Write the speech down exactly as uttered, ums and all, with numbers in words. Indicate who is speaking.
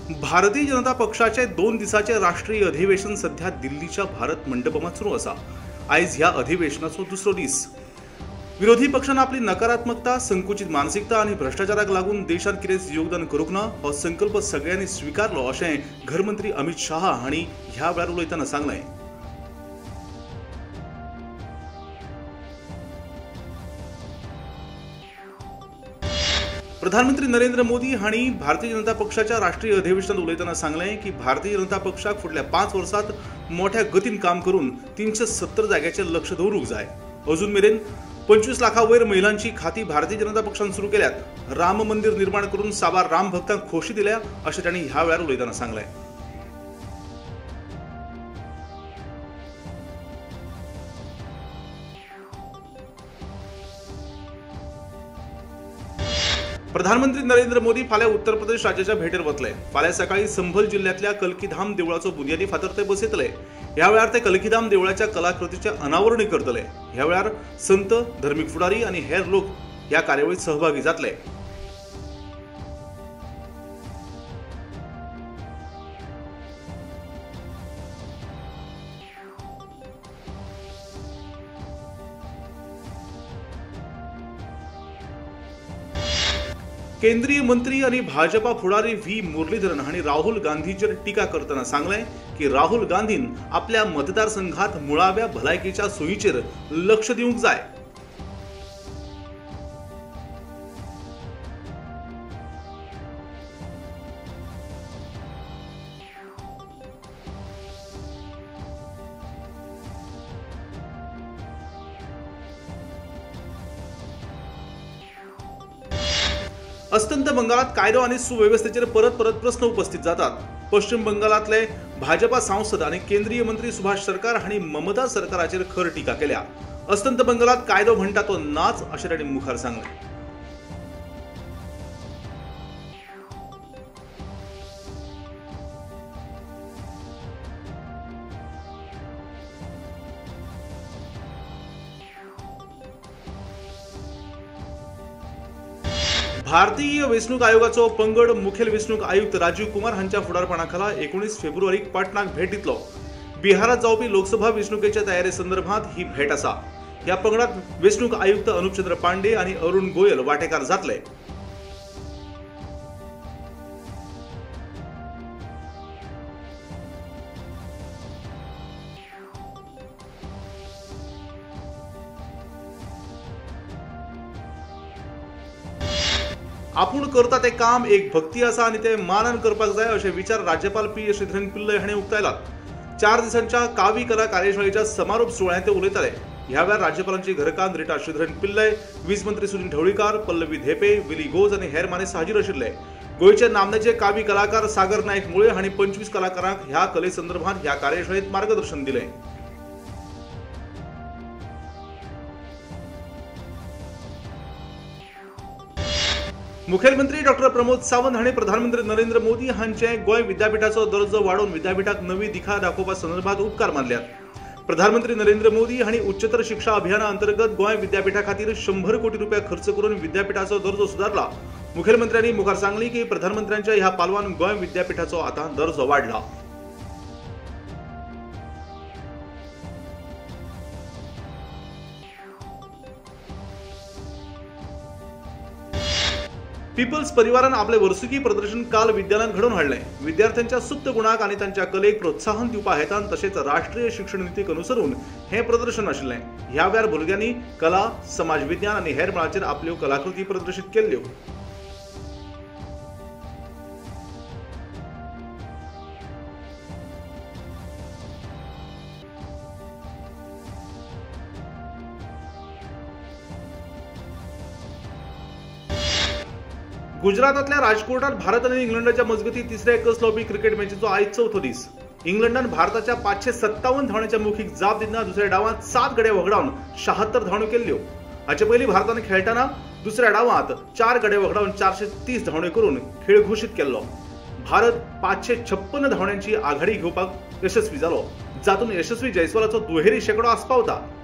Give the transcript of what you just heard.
Speaker 1: भारतीय जनता पक्षाचे दोन दिवसाचे राष्ट्रीय अधिवेशन सध्या दिल्लीच्या भारत मंडपात सुरू असा। आज ह्या अधिवेशनाचो दुसरो दीस। विरोधी पक्षांना आपली नकारात्मकता, संकुचित मानसिकता आणि भ्रष्टाचाराक लागून देशात कितें योगदान करूंक ना हो संकल्प सगळ्यांनी स्वीकारलो अशें गृहमंत्री अमित शाह हांणी ह्या वेळार उलयतना सांगलें। प्रधानमंत्री नरेंद्र मोदी हांणी भारतीय जनता पक्षाच्या राष्ट्रीय अधिवेशनात उलयतना सांगलें की भारतीय जनता पक्षाक फुडल्या पाच वर्षांत मोठ्या गतीन काम करून तीनशे सत्तर जाग्याचे लक्ष्य दवरूंक जाय। अजून मेरेन पंचवीस लाखा वयर महिलांची खाती भारतीय जनता पक्षान सुरू केल्यात। राम मंदिर निर्माण करून साबार राम भक्तांक खोशी दिल्या अशें तांणी ह्या वेळार उलयतना सांगलें। प्रधानमंत्री नरेंद्र मोदी फाल्यां उत्तर प्रदेश राज्याच्या भेटेर वतले। फाल्यां सकाळी संभल जिल्ह्यातल्या कलकीधाम देवळाचो बुनयादी फातर ते बसयतले। ह्या वेळार ते कलकीधाम देवळाच्या कलाकृतीचे अनावरणय करतले। ह्या वेळार संत, धर्मीक फुडारी आणि हेर लोक ह्या कार्यावळीत सहभागी जातले। केंद्रीय मंत्री आणि भाजपा फुडारी व्ही मुरलीधरन हांणी राहुल गांधींचेर टिका करतना सांगलें की राहुल गांधीन आपल्या मतदारसंघात मुळाव्या भलायकेच्या सोयीचेर लक्ष दिवंक जाय। अस्तंत बंगालात कायदो आणि सुव्यवस्थेचेर परत परत प्रश्न उपस्थित जातात। पश्चिम बंगालातले भाजपा सांसद आणि केंद्रीय मंत्री सुभाष सरकार हांणी ममता सरकाराचेर खर टिका केल्या। अस्तंत बंगालात कायदो म्हणटा तो नाच अशें तांणी मुखार सांगलें। भारतीय वेंचणूक आयोगाचो पंगड मुखेल वेंचणूक आयुक्त राजीव कुमार हांच्या फुडारपणाखाला एकोणीस फेब्रुवारीक पाटणाक भेट दितलो। बिहारात जावपी लोकसभा वेंचणुकेच्या तयारे संदर्भात ही भेट आसा। ह्या पंगडात वेंचणूक आयुक्त अनुपचंद्र पांडे आणि अरुण गोयल वांटेकार जातले। आपूण करता ते काम एक भक्ती आसा आणि ते मानान करपाक जाय अशें विचार राज्यपाल पी श्रीधरन पिल्लय हांणी उक्तायलात। चार दिसांच्या कावी कला कार्यशाळेच्या समारोप सुवाळ्यात ते उलयताले। ह्या वेळार राज्यपालांची घरकान्न रिटा श्रीधरन पिल्लय, वीज मंत्री सुनील ढवळीकार, पल्लवी धेपे, विली घोष आणि हेर मानेस्त हाजीर आशिल्ले। गोंयचे नामनेचे कावी कलाकार सागर नायक मुळे हांणी पंचवीस कलाकारांक ह्या कले संदर्भात ह्या कार्यशाळेत मार्गदर्शन दिलें। मुखेलमंत्री डॉक्टर प्रमोद सावंत हांणी प्रधानमंत्री नरेंद्र मोदी हांचे गोंय विद्यापीठाचो दर्जो वाडोवन विद्यापीठाक नवी दिखा दाखोवपा संदर्भात उपकार मानल्यात। प्रधानमंत्री नरेंद्र मोदी हांणी उच्चतर शिक्षा अभियाना अंतर्गत गोंय विद्यापीठा खातीर शंभर कोटी रुपया खर्च करून विद्यापीठाचो दर्जो सुधारला। मुखेलमंत्र्यांनी मुखार सांगली की प्रधानमंत्र्यांच्या ह्या पालवान गोंय विद्यापीठाचो आतां दर्जो वाडला। पीपल्स परिवारान आपले वर्सुकी प्रदर्शन काल विद्यालयात घडोवन हाडलें। विद्यार्थ्यांच्या सुप्त गुणाक आणि तांच्या कलेक प्रोत्साहन दिवपा हेतान तशेंच राष्ट्रीय शिक्षण नितीक अनुसरून हे प्रदर्शन आशिल्लें। ह्या वेळार भुरग्यांनी कला, समाज विज्ञान आणि हेर मळाचेर आपल्यो कलाकृती प्रदर्शित केल्ल्यो। गुजरातातल्या राजकोटात भारत आणि इंग्लंडाच्या मजगती तिसऱ्या एकस लावपी क्रिकेट मॅचीचो आयज चौथो दीस। इंग्लंडान भारताच्या पाचशे सत्तावन्न धावण्याच्या मुखीक जाप दितना दुसऱ्या डावांत सात गडे वगडावन शहात्तर धावण्यो केल्ल्यो। हाचे पयलीं भारतान खेळटाना दुसऱ्या डावांत चार गडे वगडावन चारशे तीस धावण्यो करून खेळ घोषीत केल्लो। भारत पाचशे छप्पन धावण्यांची आघाडी घेवपाक यशस्वी जालो, जातून यशस्वी जयस्वालाचो दुहेरी शेकडो आस्पावता।